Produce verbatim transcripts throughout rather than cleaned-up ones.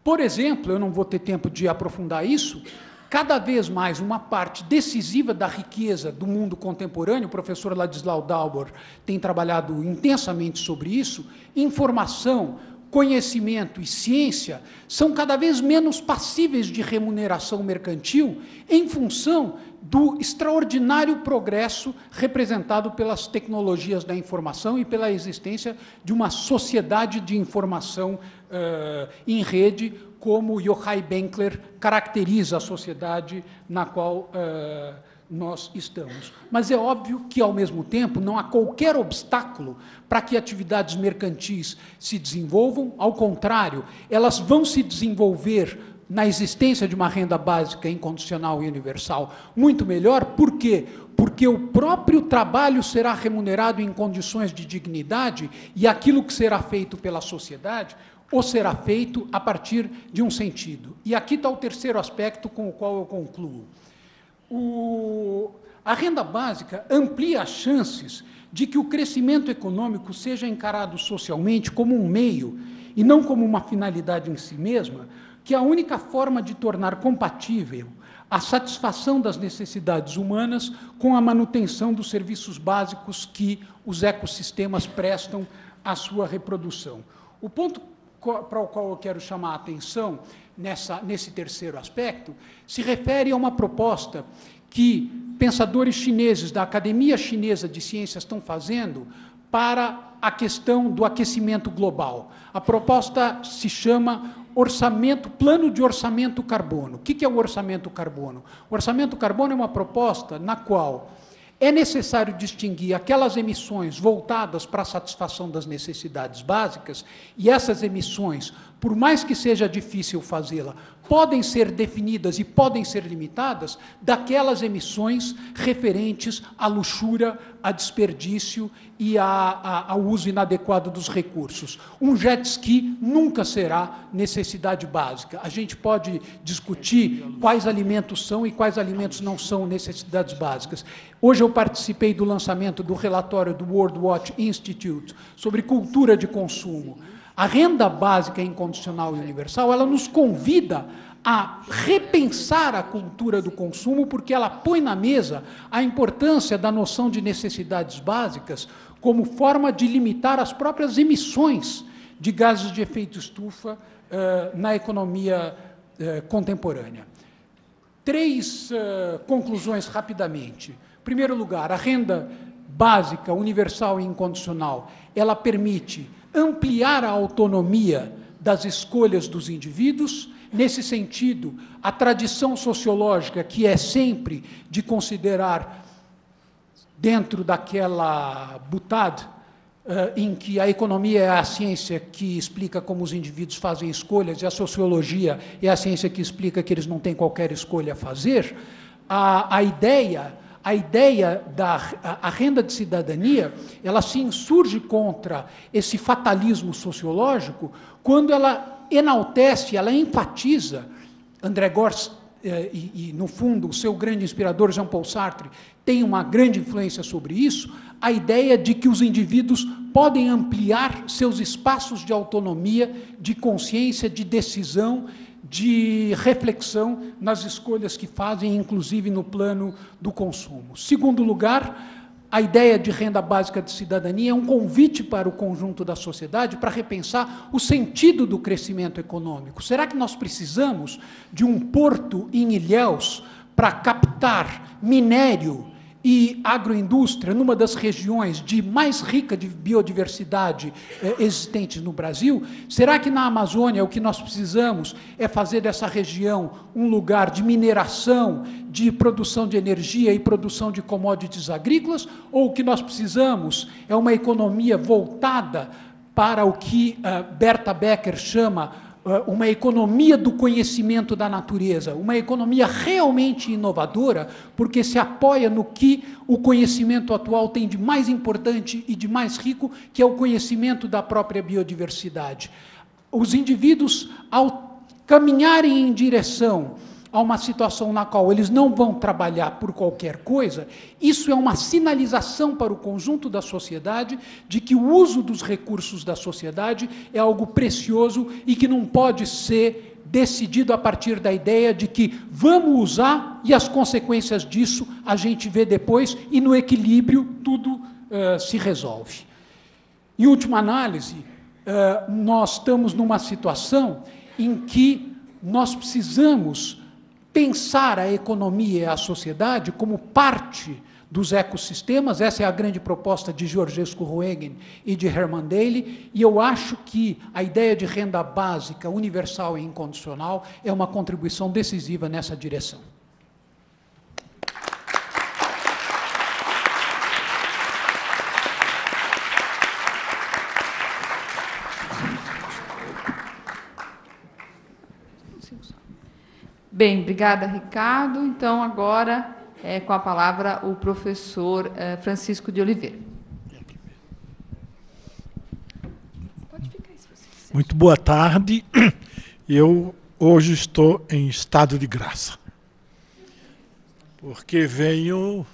Por exemplo, eu não vou ter tempo de aprofundar isso, cada vez mais uma parte decisiva da riqueza do mundo contemporâneo, o professor Ladislau Dalbor tem trabalhado intensamente sobre isso, informação, conhecimento e ciência são cada vez menos passíveis de remuneração mercantil em função do extraordinário progresso representado pelas tecnologias da informação e pela existência de uma sociedade de informação uh, em rede, como Yochai Benkler caracteriza a sociedade na qual uh, nós estamos. Mas é óbvio que, ao mesmo tempo, não há qualquer obstáculo para que atividades mercantis se desenvolvam. Ao contrário, elas vão se desenvolver na existência de uma renda básica incondicional e universal muito melhor. Por quê? Porque o próprio trabalho será remunerado em condições de dignidade e aquilo que será feito pela sociedade ou será feito a partir de um sentido. E aqui está o terceiro aspecto com o qual eu concluo. O, a renda básica amplia as chances de que o crescimento econômico seja encarado socialmente como um meio e não como uma finalidade em si mesma, que é a única forma de tornar compatível a satisfação das necessidades humanas com a manutenção dos serviços básicos que os ecossistemas prestam à sua reprodução. O ponto para o qual eu quero chamar a atenção nessa, nesse terceiro aspecto se refere a uma proposta que pensadores chineses da Academia Chinesa de Ciências estão fazendo para a questão do aquecimento global. A proposta se chama orçamento, plano de orçamento carbono. O que é o orçamento carbono? O orçamento carbono é uma proposta na qual é necessário distinguir aquelas emissões voltadas para a satisfação das necessidades básicas, e essas emissões, por mais que seja difícil fazê-la, podem ser definidas e podem ser limitadas daquelas emissões referentes à luxúria, a desperdício e a, a, ao uso inadequado dos recursos. Um jet ski nunca será necessidade básica. A gente pode discutir quais alimentos são e quais alimentos não são necessidades básicas. Hoje eu participei do lançamento do relatório do World Watch Institute sobre cultura de consumo. A renda básica incondicional e universal, ela nos convida a repensar a cultura do consumo, porque ela põe na mesa a importância da noção de necessidades básicas como forma de limitar as próprias emissões de gases de efeito estufa uh, na economia uh, contemporânea. Três uh, conclusões rapidamente. Em primeiro lugar, a renda básica, universal e incondicional, ela permite ampliar a autonomia das escolhas dos indivíduos. Nesse sentido, a tradição sociológica, que é sempre de considerar, dentro daquela butade, uh, em que a economia é a ciência que explica como os indivíduos fazem escolhas, e a sociologia é a ciência que explica que eles não têm qualquer escolha a fazer, a, a ideia... A ideia da a, a renda de cidadania, ela se insurge contra esse fatalismo sociológico quando ela enaltece, ela enfatiza, André Gorz eh, e, e, no fundo, o seu grande inspirador, Jean-Paul Sartre, tem uma grande influência sobre isso, a ideia de que os indivíduos podem ampliar seus espaços de autonomia, de consciência, de decisão, de reflexão nas escolhas que fazem, inclusive no plano do consumo. Segundo lugar, a ideia de renda básica de cidadania é um convite para o conjunto da sociedade para repensar o sentido do crescimento econômico. Será que nós precisamos de um porto em Ilhéus para captar minério e agroindústria numa das regiões de mais rica de biodiversidade eh, existentes no Brasil? Será que na Amazônia o que nós precisamos é fazer dessa região um lugar de mineração, de produção de energia e produção de commodities agrícolas? Ou o que nós precisamos é uma economia voltada para o que uh, Berta Becker chama uma economia do conhecimento da natureza, uma economia realmente inovadora, porque se apoia no que o conhecimento atual tem de mais importante e de mais rico, que é o conhecimento da própria biodiversidade. Os indivíduos, ao caminharem em direção a uma situação na qual eles não vão trabalhar por qualquer coisa, isso é uma sinalização para o conjunto da sociedade de que o uso dos recursos da sociedade é algo precioso e que não pode ser decidido a partir da ideia de que vamos usar e as consequências disso a gente vê depois e no equilíbrio tudo uh, se resolve. Em última análise, uh, nós estamos numa situação em que nós precisamos pensar a economia e a sociedade como parte dos ecossistemas. Essa é a grande proposta de Georgescu Roegen e de Herman Daly, e eu acho que a ideia de renda básica, universal e incondicional é uma contribuição decisiva nessa direção. Bem, obrigada, Ricardo. Então, agora, é, com a palavra, o professor é, Francisco de Oliveira. Pode ficar aí, se você quiser. Muito boa tarde. Eu hoje estou em estado de graça, porque venho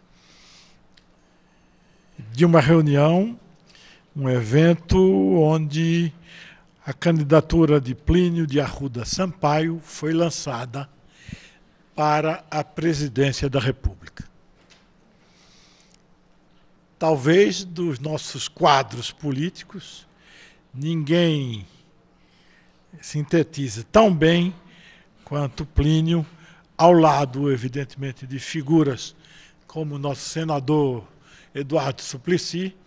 de uma reunião, um evento onde a candidatura de Plínio de Arruda Sampaio foi lançada para a presidência da República. Talvez dos nossos quadros políticos, ninguém sintetiza tão bem quanto Plínio, ao lado, evidentemente, de figuras como o nosso senador Eduardo Suplicy,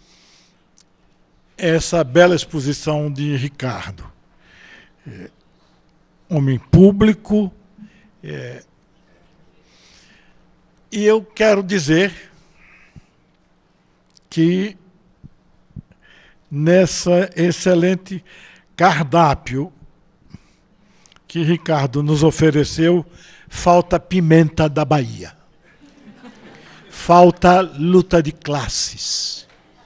essa bela exposição de Ricardo. É, homem público, é, e eu quero dizer que nessa excelente cardápio que Ricardo nos ofereceu, falta pimenta da Bahia, falta luta de classes.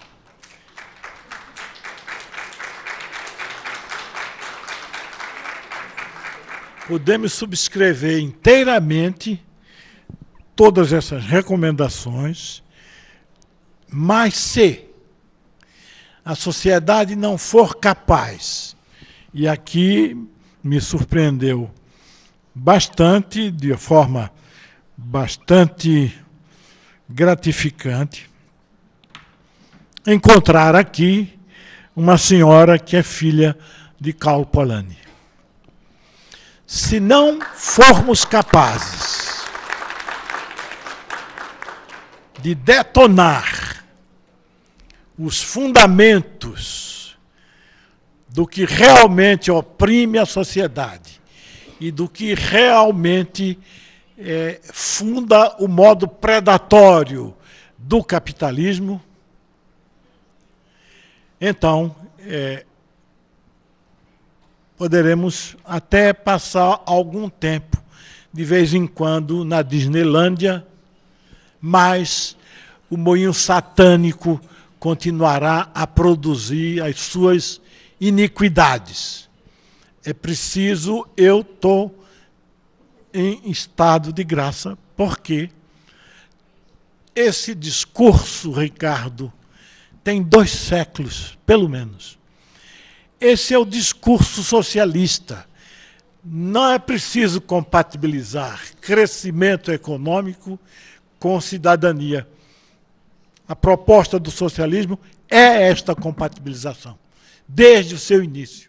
Podemos subscrever inteiramente todas essas recomendações, mas se a sociedade não for capaz, e aqui me surpreendeu bastante, de forma bastante gratificante, encontrar aqui uma senhora que é filha de Karl Polanyi. Se não formos capazes de detonar os fundamentos do que realmente oprime a sociedade e do que realmente é, funda o modo predatório do capitalismo, então é, poderemos até passar algum tempo, de vez em quando, na Disneylândia, mas o moinho satânico continuará a produzir as suas iniquidades. É preciso, eu estou em estado de graça, porque esse discurso, Ricardo, tem dois séculos, pelo menos. Esse é o discurso socialista. Não é preciso compatibilizar crescimento econômico com cidadania. A proposta do socialismo é esta compatibilização, desde o seu início.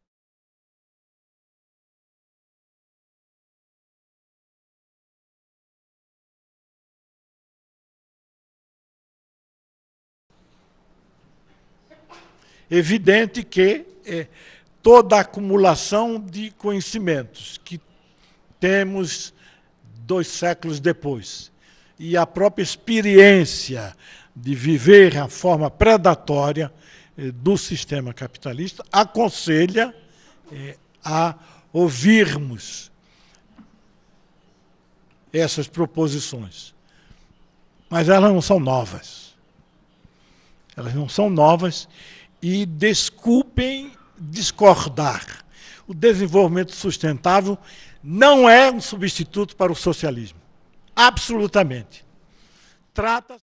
Evidente que é, toda a acumulação de conhecimentos que temos dois séculos depois e a própria experiência de viver a forma predatória eh, do sistema capitalista aconselha eh, a ouvirmos essas proposições. Mas elas não são novas. Elas não são novas. E desculpem discordar. O desenvolvimento sustentável não é um substituto para o socialismo. Absolutamente. Trata